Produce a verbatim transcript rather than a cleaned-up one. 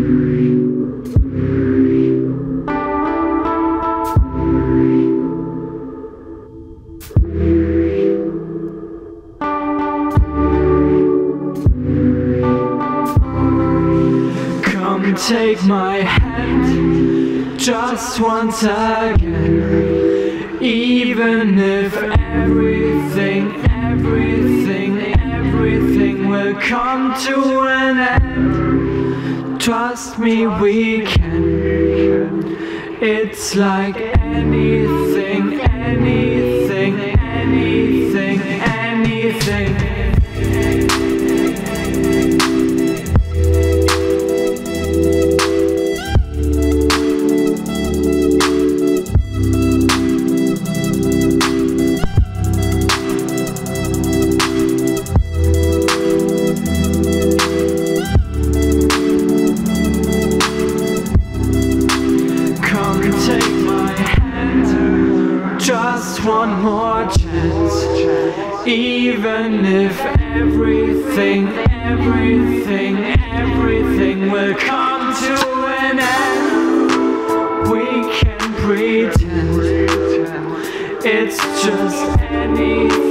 Come take my hand just once again. Even if everything, everything, everything will come to an end, trust me, we can. It's like anything, anything, anything, anything. Just one more chance. Even if everything, everything, everything will come to an end, we can pretend it's just anything.